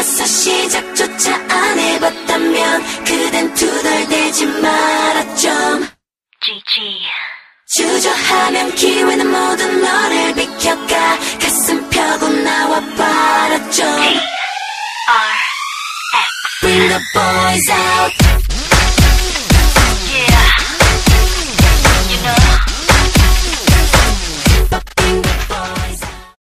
벌써 시작조차 안 해봤다면 그댄 투덜대지 마라 좀. GG. 주저하면 기회는 모두 너를 비켜가. 가슴 펴고 나와봐라 좀. TRX. Bring the boys out.